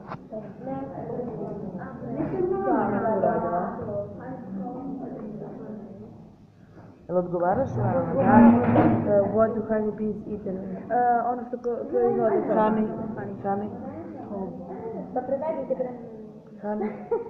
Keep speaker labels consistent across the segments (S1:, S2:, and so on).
S1: Jel odgovaraš?
S2: What do honeybees eat?
S3: Ono što proizvodi to.
S1: Honey.
S3: Pa prevedite pre...
S1: Honey.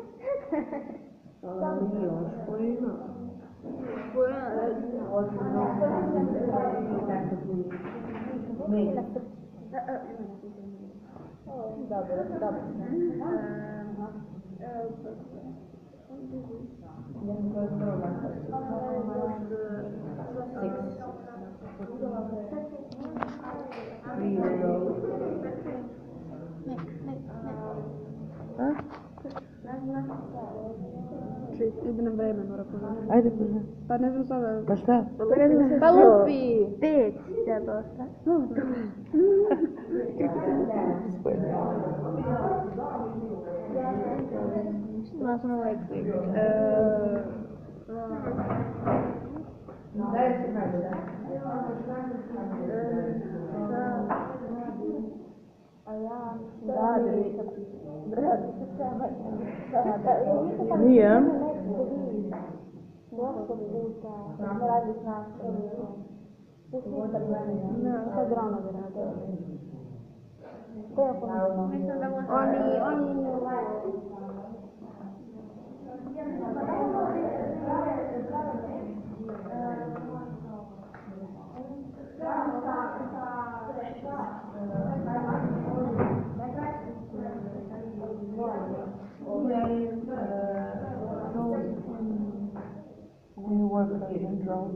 S3: Ide nam vreme, mora požati.
S1: Ajde, požati.
S3: Pa ne znam sada.
S1: Pa šta?
S3: Pa lupi!
S4: 5 treba ostati. Last one like
S1: Nije. You work in drones.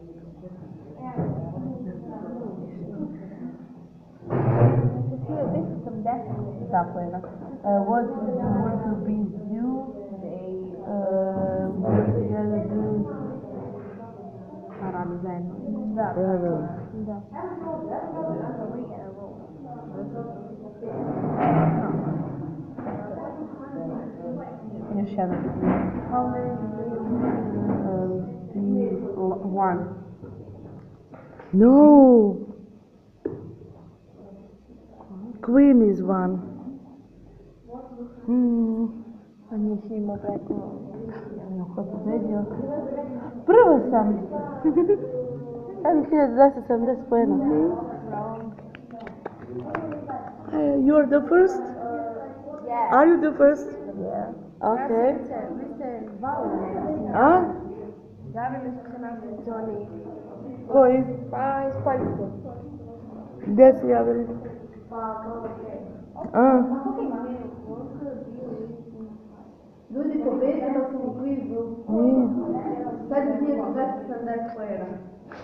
S1: Tako je. What to be do?
S3: Radi zajedno.
S4: da.
S1: Još jedan.
S4: How many
S1: One. No. Queen is one.
S4: A nisi imao preko...
S1: Ko pobedio? Prvo sam. Ali 1270 pojena. You're the first?
S4: Yeah.
S1: Are you the first?
S4: Yeah.
S1: Okay.
S4: Vi ste Valor.
S1: A?
S4: Javili su se nas oni.
S1: Koji?
S4: Pa iz Poljske.
S1: Gdje se javili? A?
S2: Ljudi pobedili smo u kvizu.
S1: Nije.
S2: Sad je 1270 pojena.